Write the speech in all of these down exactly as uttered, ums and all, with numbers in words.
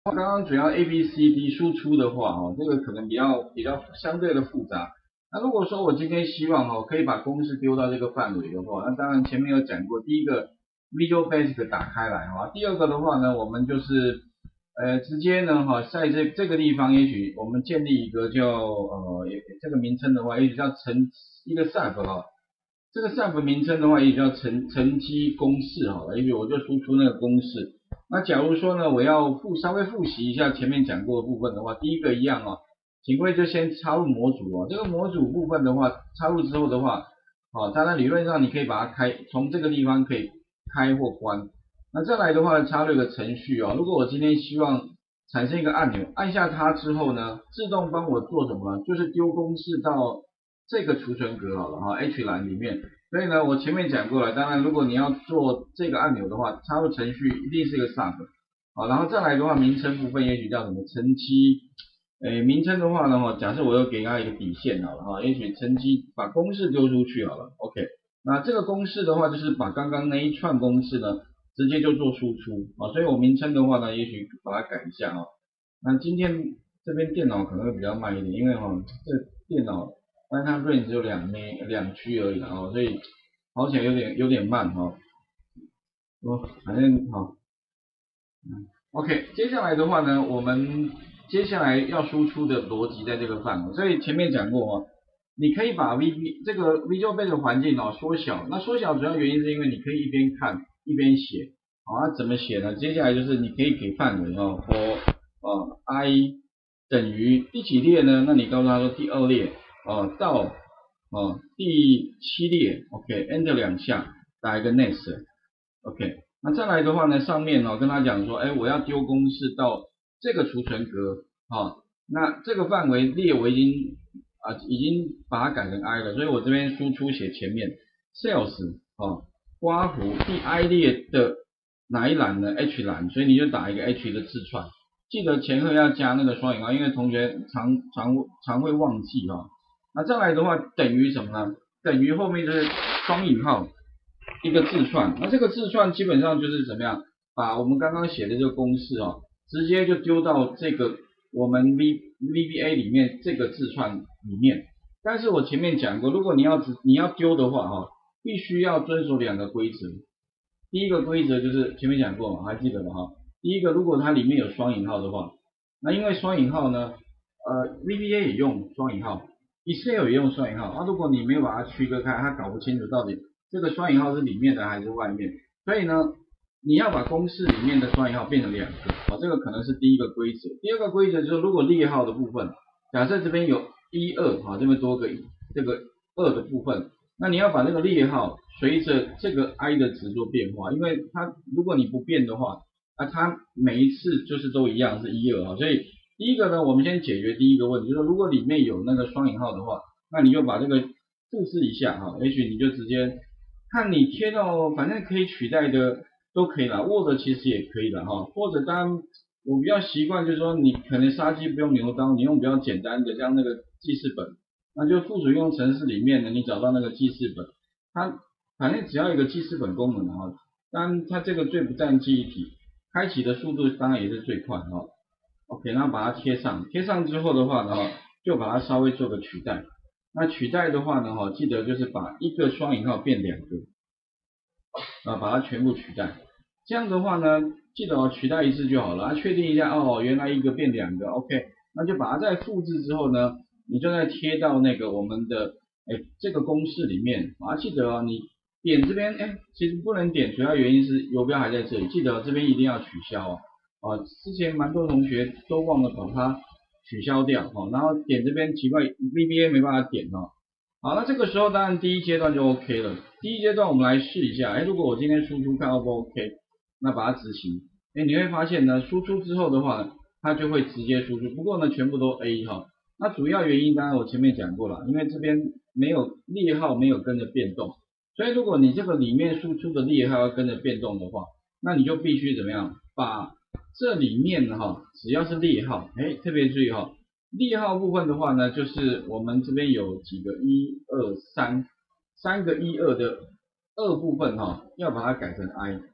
刚刚主要 A B C D 输出的话，哦，这个可能比较比较相对的复杂。那如果说我今天希望哦，可以把公式丢到这个范围的话，那当然前面有讲过，第一个 Visual Basic 打开来哈，第二个的话呢，我们就是呃直接呢哈，在这这个地方，也许我们建立一个叫呃这个名称的话，也许叫乘一个 sub 哈，这个 sub 名称的话，也许叫乘乘积公式哈，也许我就输出那个公式。那假如说呢，我要复稍微复习一下前面讲过的部分的话，第一个一样哦，请各位就先插入模组哦。这个模组部分的话，插入之后的话，哦，当然理论上你可以把它开，从这个地方可以开或关。那再来的话，插入一个程序哦。如果我今天希望产生一个按钮，按下它之后呢，自动帮我做什么呢？就是丢公式到这个储存格好了哈 ，H 栏里面。所以呢，我前面讲过了，当然如果你要做这个按钮的话，插入程序一定是一个 sub， 好，然后再来的话，名称部分也许叫什么乘积，诶，名称的话呢，哈，假设我又给它一个底线好了哈，也许乘积把公式丢出去好了 ，OK，那这个公式的话就是把刚刚那一串公式呢，直接就做输出啊，所以我名称的话呢，也许把它改一下啊，那今天这边电脑可能会比较慢一点，因为哈，这电脑但它 range 只有两 M 两 G 而已啦哦，所以跑起来有点有点慢哈、哦。我反正好，嗯，OK，接下来的话呢，我们接下来要输出的逻辑在这个范围，所以前面讲过哦，你可以把 V B 这个 Visual Basic 环境哦缩小，那缩小主要原因是因为你可以一边看一边写，好，那怎么写呢？接下来就是你可以给范围哦，for 呃 i 等于第几列呢？那你告诉他说第二列哦到哦第七列 ，OK，Enter 两下，打一个 Next，OK，那再来的话呢，上面哦跟他讲说，哎，我要丢公式到这个储存格啊，那这个范围列我已经啊已经把它改成 i 了，所以我这边输出写前面 sales 啊刮弧第 i 列的哪一栏呢 ？H 栏，所以你就打一个 H 的字串，记得前后要加那个双引号，因为同学常常常会忘记哈、哦。那再来的话等于什么呢？等于后面就是双引号一个字串，那这个字串基本上就是怎么样，把我们刚刚写的这个公式哦，直接就丢到这个我们 V VBA 里面这个字串里面。但是我前面讲过，如果你要只你要丢的话哈、哦，必须要遵守两个规则。第一个规则就是前面讲过嘛，还记得吧哈？第一个，如果它里面有双引号的话，那因为双引号呢，呃，V B A 也用双引号 ，Excel 也用双引号，那、啊、如果你没有把它区隔开，它搞不清楚到底这个双引号是里面的还是外面，所以呢，你要把公式里面的双引号变成两个，啊，这个可能是第一个规则。第二个规则就是，如果列号的部分，假设这边有一二，啊，这边多个这个二的部分。那你要把那个列号随着这个 i 的值做变化，因为它如果你不变的话，那它每一次就是都一样是一二哈，所以第一个呢，我们先解决第一个问题，就是如果里面有那个双引号的话，那你就把这个复制一下哈，也许你就直接看你贴到，反正可以取代的都可以啦 ，Word 其实也可以的哈，或者当然我比较习惯就是说你可能杀鸡不用牛刀，你用比较简单的像那个记事本。那就附属应用程式里面呢，你找到那个记事本，它反正只要有一个记事本功能哈，当然它这个最不占记忆体，开启的速度当然也是最快哈。OK，然后把它贴上，贴上之后的话呢，就把它稍微做个取代。那取代的话呢，哈，记得就是把一个双引号变两个，啊，把它全部取代。这样的话呢，记得哦，取代一次就好了，啊，确定一下哦，原来一个变两个 ，OK，那就把它再复制之后呢。你就再贴到那个我们的哎这个公式里面啊，记得哦，你点这边哎，其实不能点，主要原因是游标还在这里，记得这边一定要取消哦。啊，之前蛮多同学都忘了把它取消掉哦，然后点这边奇怪 V B A 没办法点哦。好，那这个时候当然第一阶段就 OK 了。第一阶段我们来试一下，哎，如果我今天输出看 O 不 OK，那把它执行，哎，你会发现呢，输出之后的话，它就会直接输出，不过呢，全部都 A 哈。那主要原因当然我前面讲过了，因为这边没有列号没有跟着变动，所以如果你这个里面输出的列号要跟着变动的话，那你就必须怎么样，把这里面的哈，只要是列号，哎，特别注意哈，列号部分的话呢，就是我们这边有几个一二三，三个一二的二部分哈，要把它改成 i。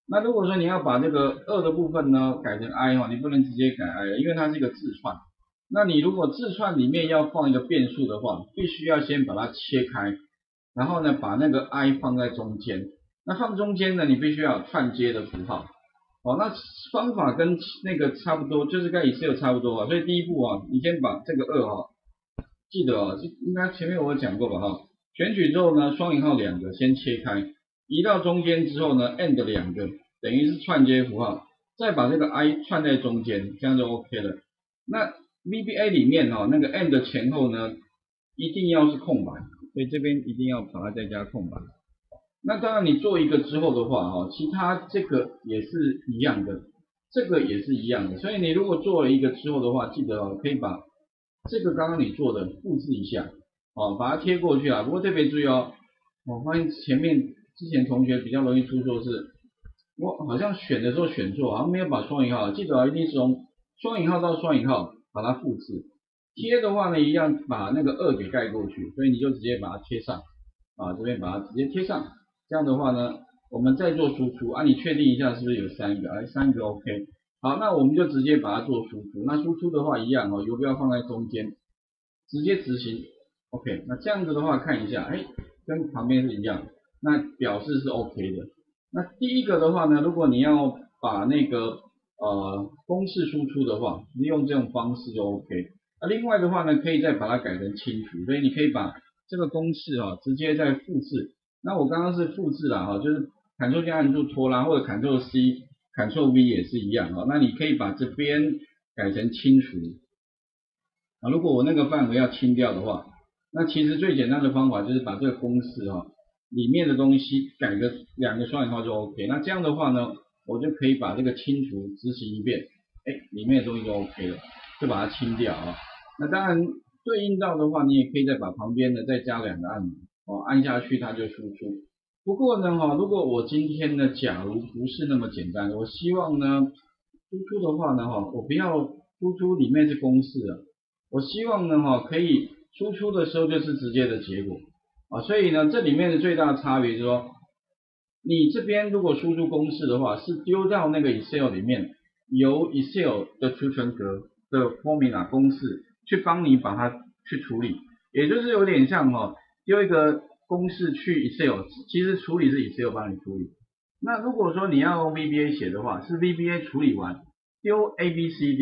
那如果说你要把这个二的部分呢改成 i 哈，你不能直接改 i，因为它是一个字串。那你如果字串里面要放一个变数的话，必须要先把它切开，然后呢把那个 i 放在中间。那放中间呢，你必须要有串接的符号。哦，那方法跟那个差不多，就是跟 Excel 差不多啊。所以第一步啊，你先把这个二哈，记得啊，应该前面我讲过吧哈。选取之后呢，双引号两个先切开，移到中间之后呢 ，and 两个等于是串接符号，再把这个 i 串在中间，这样就 OK 了。那 V B A 里面哈、哦，那个 and 前后呢，一定要是空白，所以这边一定要把它再加空白。那当然你做一个之后的话哈，其他这个也是一样的，这个也是一样的。所以你如果做了一个之后的话，记得哦，可以把这个刚刚你做的复制一下，哦，把它贴过去啊。不过特别注意哦，我发现前面之前同学比较容易出错是，我好像选的时候选错，好像没有把双引号，记得哦，一定是从双引号到双引号把它复制。贴的话呢，一样把那个二给盖过去，所以你就直接把它贴上，啊，这边把它直接贴上。这样的话呢，我们再做输出啊，你确定一下是不是有三个？哎，三个 OK。好，那我们就直接把它做输出。那输出的话一样哦，游标放在中间，直接执行。OK， 那这样子的话看一下，哎，跟旁边是一样，那表示是 OK 的。那第一个的话呢，如果你要把那个呃公式输出的话，利用这种方式就 OK。那另外的话呢，可以再把它改成清除，所以你可以把这个公式啊直接再复制。那我刚刚是复制啦哈，就是 Ctrl 加按住拖拉或者 Ctrl C、Ctrl V 也是一样哈。那你可以把这边改成清除啊。如果我那个范围要清掉的话，那其实最简单的方法就是把这个公式哈里面的东西改个两个双引号就 OK。那这样的话呢，我就可以把这个清除执行一遍，哎，里面的东西就 OK 了，就把它清掉啊。那当然对应到的话，你也可以再把旁边的再加两个按钮。哦，按下去它就输出。不过呢，哈，如果我今天呢，假如不是那么简单，我希望呢，输出的话呢，哈，我不要输出里面是公式啊，我希望呢，哈，可以输出的时候就是直接的结果啊。所以呢，这里面的最大差别就是说，你这边如果输出公式的话，是丢到那个 Excel 里面，由 Excel 的储存格的 formula 公式去帮你把它去处理，也就是有点像哈。丢一个公式去 Excel， 其实处理是 Excel 帮你处理。那如果说你要用 V B A 写的话，是 V B A 处理完丢 A B C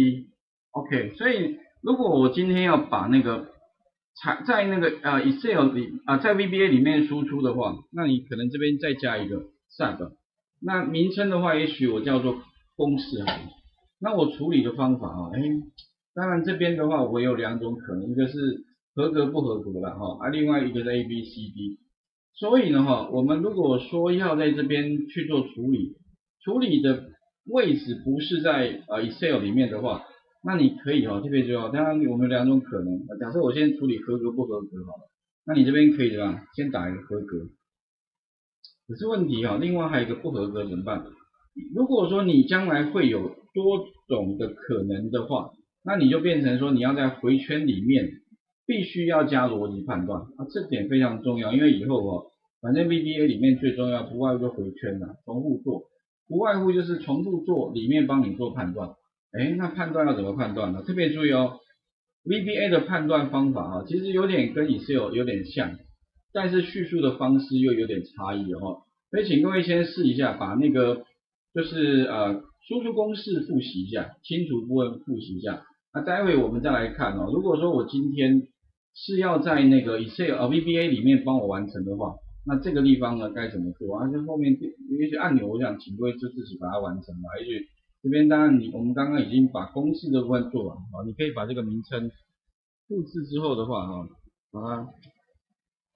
D。OK， 所以如果我今天要把那个在那个呃 Excel 里啊、呃、在 V B A 里面输出的话，那你可能这边再加一个 Sub， 那名称的话，也许我叫做公式好了。那我处理的方法啊，哎，当然这边的话我有两种可能，一个是合格不合格了哈，啊，另外一个是 A B C D， 所以呢哈，我们如果说要在这边去做处理，处理的位置不是在呃 Excel 里面的话，那你可以哈，特别重要，当然我们有两种可能，假设我先处理合格不合格好了，那你这边可以的吧，先打一个合格，可是问题哈，另外还有一个不合格怎么办？如果说你将来会有多种的可能的话，那你就变成说你要在回圈里面必须要加逻辑判断啊，这点非常重要，因为以后哦，反正 V B A 里面最重要不外乎就回圈啦，重复做，不外乎就是重复做里面帮你做判断。哎，那判断要怎么判断呢？特别注意哦 ，V B A 的判断方法啊，其实有点跟 Excel 有点像，但是叙述的方式又有点差异哦。所以请各位先试一下，把那个就是呃输出公式复习一下，清除部分复习一下。那待会我们再来看哦，如果说我今天是要在那个 Excel 呃 V B A 里面帮我完成的话，那这个地方呢该怎么做啊？就后面有一些按钮，我想请各位就自己把它完成吧。也许这边当然你我们刚刚已经把公式的部分做完啊，你可以把这个名称复制之后的话哈，把它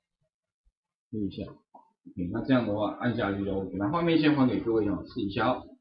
录一下。OK， 那这样的话按下去就 OK， 那画面先还给各位哈，试一下哦。